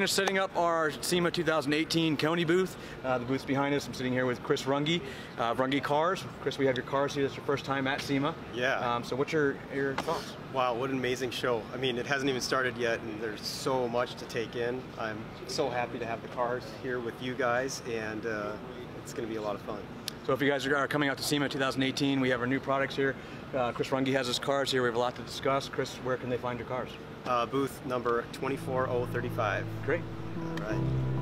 finished setting up our SEMA 2018 Koni booth. The booth's behind us. I'm sitting here with Chris Runge, Runge Cars. Chris, we have your cars here. This is your first time at SEMA. Yeah. So what's your thoughts? Wow, what an amazing show. I mean, it hasn't even started yet, and there's so much to take in. I'm so happy to have the cars here with you guys, and it's going to be a lot of fun. So if you guys are coming out to SEMA 2018, we have our new products here. Chris Runge has his cars here. We have a lot to discuss. Chris, where can they find your cars? Booth number 24035. Great. All right.